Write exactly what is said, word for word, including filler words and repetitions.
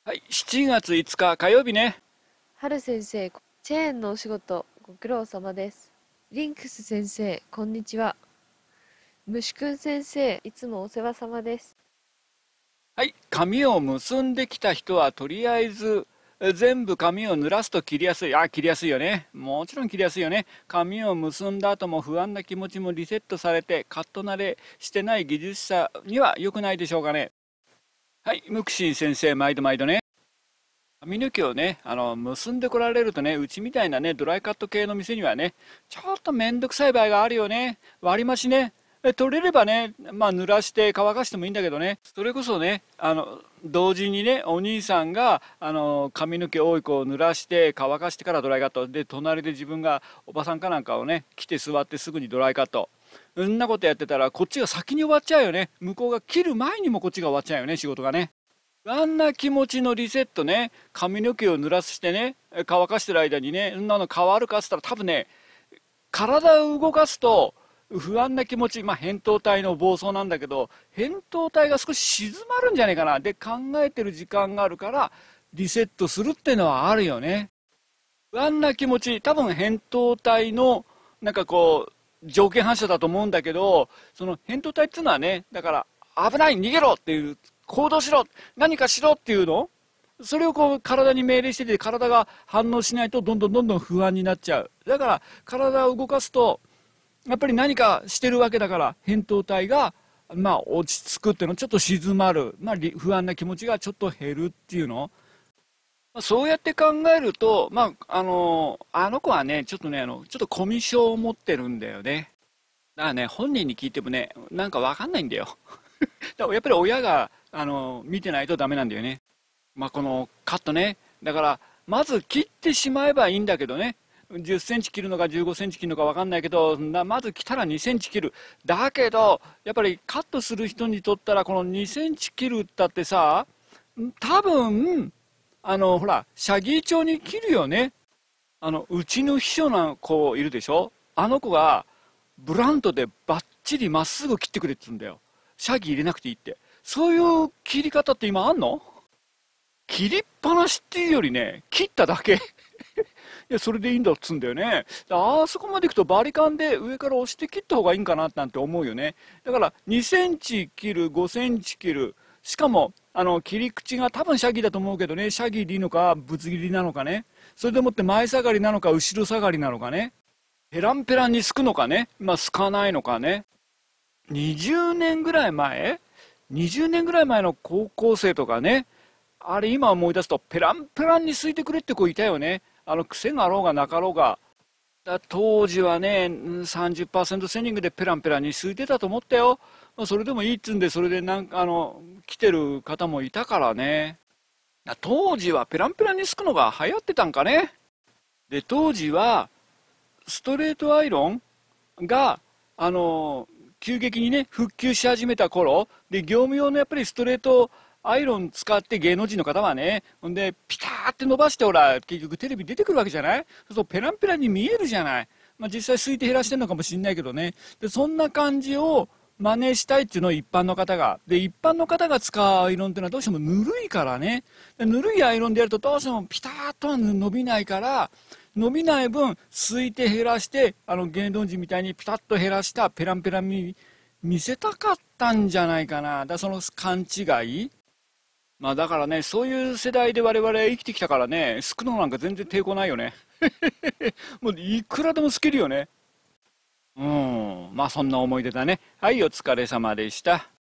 はい、しちがついつか火曜日ね。 春先生、チェーンのお仕事、ご苦労様です。リンクス先生、こんにちは。虫くん先生、いつもお世話様です。 はい、髪を結んできた人はとりあえずえ全部髪を濡らすと切りやすい。あ、切りやすいよね。もちろん切りやすいよね。髪を結んだ後も不安な気持ちもリセットされてカット慣れしてない技術者には良くないでしょうかね。はい、ムクシー先生、毎度毎度ね。髪の毛をね、あの、結んでこられるとね、うちみたいなね、ドライカット系の店にはね、ちょっとめんどくさい場合があるよね。割り増しね。え取れればね、まあ濡らして乾かしてもいいんだけどね、それこそね、あの、同時にね、お兄さんが、あの、髪の毛多い子を濡らして乾かしてからドライカット。で、隣で自分がおばさんかなんかをね、来て座ってすぐにドライカット。そんなことやってたら、こっちが先に終わっちゃうよね。向こうが切る前にもこっちが終わっちゃうよね、仕事がね。あんな気持ちのリセットね、髪の毛を濡らしてね、乾かしてる間にね、そんなの変わるかっつったら多分ね、体を動かすと不安な気持ち、まあ扁桃体の暴走なんだけど、扁桃体が少し静まるんじゃないかな。で、考えてる時間があるから、リセットするってのはあるよね。不安な気持ち、多分扁桃体の、なんかこう、条件反射だと思うんだけど、その扁桃体っていうのはね、だから、危ない、逃げろっていう、行動しろ、何かしろっていうの、それをこう体に命令してて、体が反応しないとどんどんどんどん不安になっちゃう。だから体を動かすと、やっぱり何かしてるわけだから、扁桃体が、まあ落ち着くっていうの、ちょっと静まる。まあ不安な気持ちがちょっと減るっていうの。そうやって考えると、まあ、あの、あの子はね、ちょっとね、あの、ちょっとコミュ障を持ってるんだよね。だからね、本人に聞いてもね、なんかわかんないんだよ。だからやっぱり親が、あの、見てないとダメなんだよね。まあ、このカットね。だから、まず切ってしまえばいいんだけどね。じゅっセンチ切るのかじゅうごセンチ切るのかわかんないけど、なまず来たらにセンチ切る。だけど、やっぱりカットする人にとったら、このにセンチ切るったってさ、多分、あの、ほら、シャギー調に切るよね。あの、うちの秘書の子いるでしょ、あの子が、ブラントでバッチリまっすぐ切ってくれって言うんだよ。シャギ入れなくていいって。そういう切り方って今あんの？切りっぱなしっていうよりね、切っただけ。いや、それでいいんだっつうんだよね。あそこまで行くとバリカンで上から押して切った方がいいんかななんて思うよね。だからにセンチ切る、ごセンチ切る。しかも、あの、切り口が多分シャギだと思うけどね、シャギでいいのか、ぶつ切りなのかね。それでもって前下がりなのか、後ろ下がりなのかね。ペランペランにすくのかね。まあ、すかないのかね。にじゅうねんぐらい前 ?にじゅう 年ぐらい前の高校生とかね。あれ今思い出すとペランペランにすいてくれって子いたよね。あの癖があろうがなかろうが。だ当時はね、さんじゅっパーセントセニングでペランペランにすいてたと思ったよ。まあそれでもいいっつんで、それでなんかあの、来てる方もいたからね。当時はペランペランにすくのが流行ってたんかね。で、当時はストレートアイロンが、あの、急激にね、復旧し始めた頃、で、業務用のやっぱりストレートアイロン使って芸能人の方はね、ほんで、ピターって伸ばしてほら、結局テレビ出てくるわけじゃない。そうするとペランペランに見えるじゃない。まあ実際空いて減らしてるのかもしれないけどね。で、そんな感じを真似したいっていうのを一般の方が。で、一般の方が使うアイロンっていうのはどうしてもぬるいからね。でぬるいアイロンでやるとどうしてもピターっとは伸びないから、伸びない分、すいて減らして、あの芸能人みたいにピタッと減らしたペランペランに見せたかったんじゃないかな。だその勘違い。まあだからね、そういう世代で我々生きてきたからね、すくのなんか全然抵抗ないよね。もういくらでもすけるよね。うん、まあそんな思い出だね。はい、お疲れ様でした。